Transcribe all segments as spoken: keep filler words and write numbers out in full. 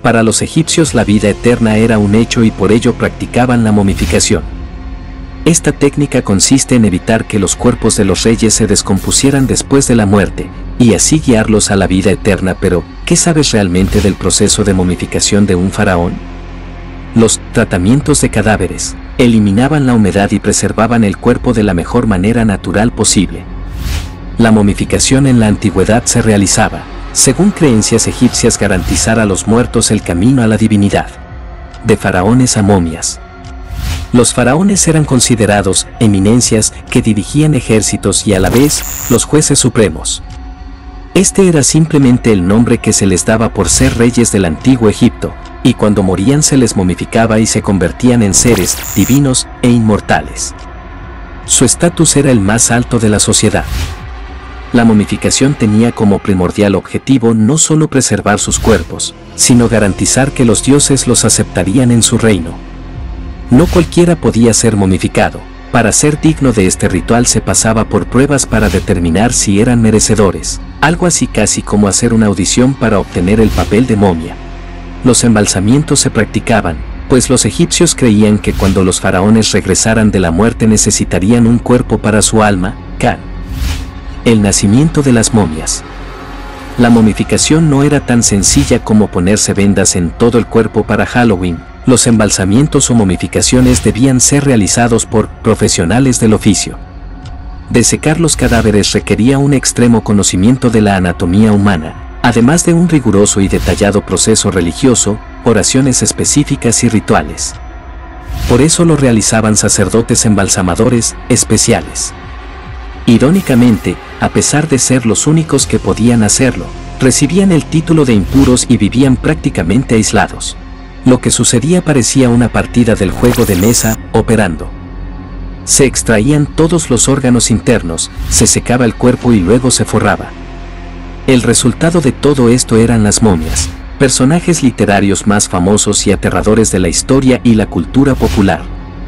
Para los egipcios la vida eterna era un hecho y por ello practicaban la momificación. Esta técnica consiste en evitar que los cuerpos de los reyes se descompusieran después de la muerte, y así guiarlos a la vida eterna. Pero, ¿qué sabes realmente del proceso de momificación de un faraón? Los tratamientos de cadáveres eliminaban la humedad y preservaban el cuerpo de la mejor manera natural posible. La momificación en la antigüedad se realizaba, según creencias egipcias, garantizar a los muertos el camino a la divinidad. De faraones a momias. Los faraones eran considerados eminencias que dirigían ejércitos y a la vez los jueces supremos. Este era simplemente el nombre que se les daba por ser reyes del antiguo Egipto, y cuando morían se les momificaba y se convertían en seres divinos e inmortales. Su estatus era el más alto de la sociedad. La momificación tenía como primordial objetivo no solo preservar sus cuerpos, sino garantizar que los dioses los aceptarían en su reino. No cualquiera podía ser momificado. Para ser digno de este ritual se pasaba por pruebas para determinar si eran merecedores, algo así casi como hacer una audición para obtener el papel de momia. Los embalsamientos se practicaban, pues los egipcios creían que cuando los faraones regresaran de la muerte necesitarían un cuerpo para su alma, Kan. El nacimiento de las momias. La momificación no era tan sencilla como ponerse vendas en todo el cuerpo para Halloween. Los embalsamientos o momificaciones debían ser realizados por profesionales del oficio. Desecar los cadáveres requería un extremo conocimiento de la anatomía humana, además de un riguroso y detallado proceso religioso, oraciones específicas y rituales. Por eso lo realizaban sacerdotes embalsamadores especiales. Irónicamente, a pesar de ser los únicos que podían hacerlo, recibían el título de impuros y vivían prácticamente aislados. Lo que sucedía parecía una partida del juego de mesa, operando. Se extraían todos los órganos internos, se secaba el cuerpo y luego se forraba. El resultado de todo esto eran las momias, personajes literarios más famosos y aterradores de la historia y la cultura popular.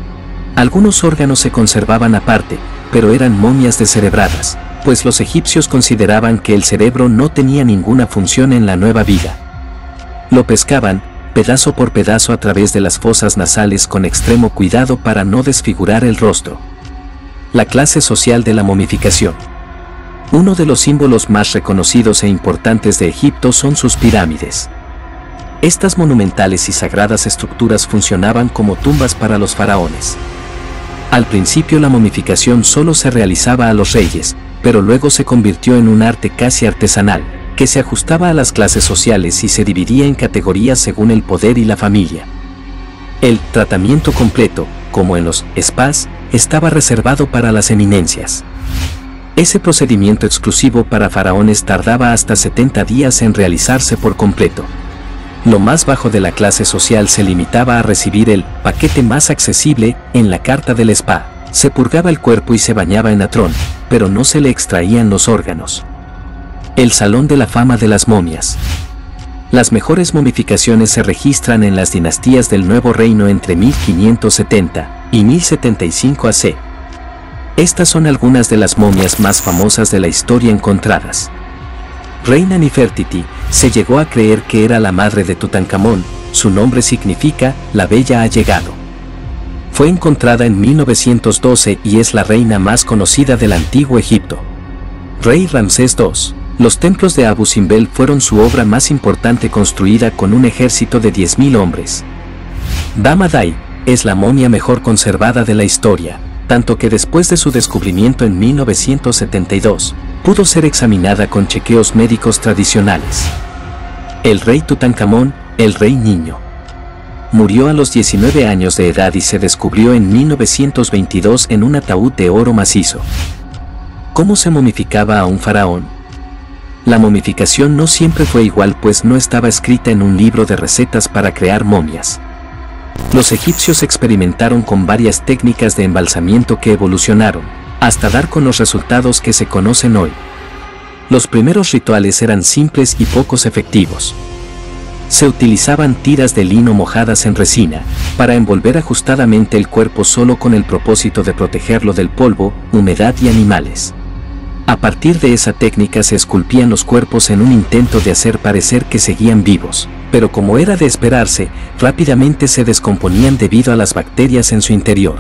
Algunos órganos se conservaban aparte, pero eran momias descerebradas, pues los egipcios consideraban que el cerebro no tenía ninguna función en la nueva vida. Lo pescaban, pedazo por pedazo a través de las fosas nasales con extremo cuidado para no desfigurar el rostro. La clase social de la momificación. Uno de los símbolos más reconocidos e importantes de Egipto son sus pirámides. Estas monumentales y sagradas estructuras funcionaban como tumbas para los faraones. Al principio la momificación solo se realizaba a los reyes, pero luego se convirtió en un arte casi artesanal, que se ajustaba a las clases sociales y se dividía en categorías según el poder y la familia. El tratamiento completo, como en los spas, estaba reservado para las eminencias. Ese procedimiento exclusivo para faraones tardaba hasta setenta días en realizarse por completo. Lo más bajo de la clase social se limitaba a recibir el paquete más accesible en la carta del spa. Se purgaba el cuerpo y se bañaba en atrón, pero no se le extraían los órganos. El Salón de la Fama de las Momias. Las mejores momificaciones se registran en las dinastías del Nuevo Reino entre mil quinientos setenta y mil setenta y cinco A C. Estas son algunas de las momias más famosas de la historia encontradas. Reina Nefertiti, se llegó a creer que era la madre de Tutankamón, su nombre significa la bella ha llegado. Fue encontrada en mil novecientos doce y es la reina más conocida del antiguo Egipto. Rey Ramsés segundo. Los templos de Abu Simbel fueron su obra más importante, construida con un ejército de diez mil hombres. Dama Dai es la momia mejor conservada de la historia, tanto que después de su descubrimiento en mil novecientos setenta y dos, pudo ser examinada con chequeos médicos tradicionales. El rey Tutankamón, el rey niño. Murió a los diecinueve años de edad y se descubrió en mil novecientos veintidós en un ataúd de oro macizo. ¿Cómo se momificaba a un faraón? La momificación no siempre fue igual, pues no estaba escrita en un libro de recetas para crear momias. Los egipcios experimentaron con varias técnicas de embalsamiento que evolucionaron, hasta dar con los resultados que se conocen hoy. Los primeros rituales eran simples y pocos efectivos. Se utilizaban tiras de lino mojadas en resina, para envolver ajustadamente el cuerpo solo con el propósito de protegerlo del polvo, humedad y animales. A partir de esa técnica se esculpían los cuerpos en un intento de hacer parecer que seguían vivos, pero como era de esperarse, rápidamente se descomponían debido a las bacterias en su interior.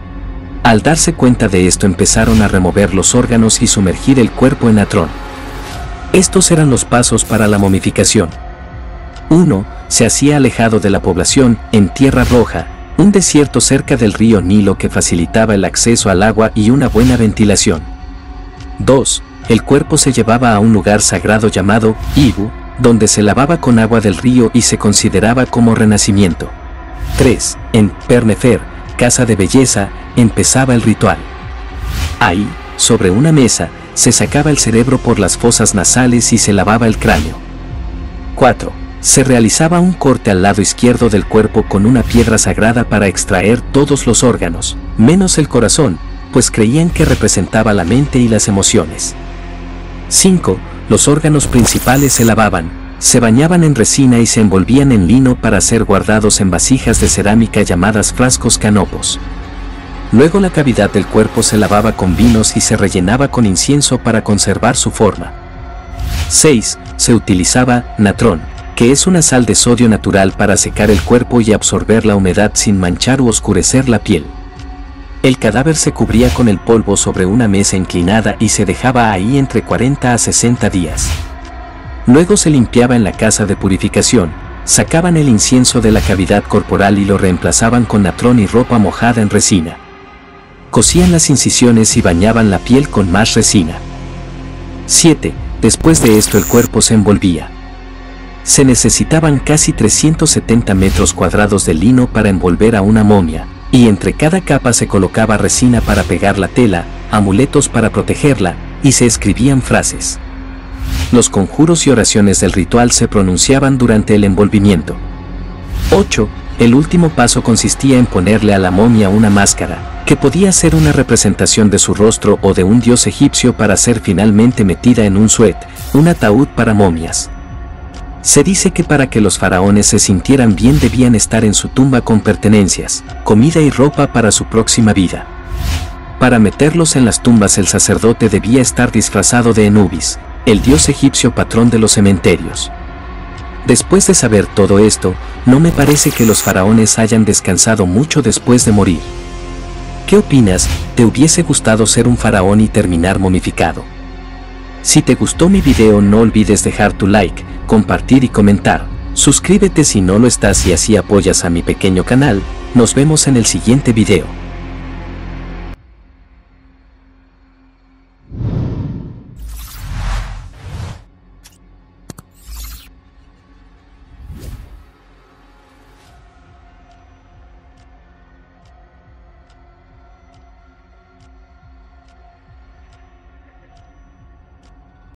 Al darse cuenta de esto empezaron a remover los órganos y sumergir el cuerpo en natrón. Estos eran los pasos para la momificación. uno. Se hacía alejado de la población, en Tierra Roja, un desierto cerca del río Nilo que facilitaba el acceso al agua y una buena ventilación. dos. El cuerpo se llevaba a un lugar sagrado llamado Ibu, donde se lavaba con agua del río y se consideraba como renacimiento. tres. En Pernefer, casa de belleza, empezaba el ritual. Ahí, sobre una mesa, se sacaba el cerebro por las fosas nasales y se lavaba el cráneo. cuatro. Se realizaba un corte al lado izquierdo del cuerpo con una piedra sagrada para extraer todos los órganos, menos el corazón, pues creían que representaba la mente y las emociones. cinco. Los órganos principales se lavaban, se bañaban en resina y se envolvían en lino para ser guardados en vasijas de cerámica llamadas frascos canopos. Luego la cavidad del cuerpo se lavaba con vinos y se rellenaba con incienso para conservar su forma. seis. Se utilizaba natrón, que es una sal de sodio natural para secar el cuerpo y absorber la humedad sin manchar u oscurecer la piel. El cadáver se cubría con el polvo sobre una mesa inclinada y se dejaba ahí entre cuarenta a sesenta días. Luego se limpiaba en la casa de purificación, sacaban el incienso de la cavidad corporal y lo reemplazaban con natrón y ropa mojada en resina. Cosían las incisiones y bañaban la piel con más resina. siete. Después de esto el cuerpo se envolvía. Se necesitaban casi trescientos setenta metros cuadrados de lino para envolver a una momia, y entre cada capa se colocaba resina para pegar la tela, amuletos para protegerla, y se escribían frases. Los conjuros y oraciones del ritual se pronunciaban durante el envolvimiento. ocho. El último paso consistía en ponerle a la momia una máscara, que podía ser una representación de su rostro o de un dios egipcio para ser finalmente metida en un suet, un ataúd para momias. Se dice que para que los faraones se sintieran bien debían estar en su tumba con pertenencias, comida y ropa para su próxima vida. Para meterlos en las tumbas el sacerdote debía estar disfrazado de Anubis, el dios egipcio patrón de los cementerios. Después de saber todo esto, no me parece que los faraones hayan descansado mucho después de morir. ¿Qué opinas? ¿Te hubiese gustado ser un faraón y terminar momificado? Si te gustó mi video no olvides dejar tu like, compartir y comentar. Suscríbete si no lo estás y así apoyas a mi pequeño canal. Nos vemos en el siguiente video.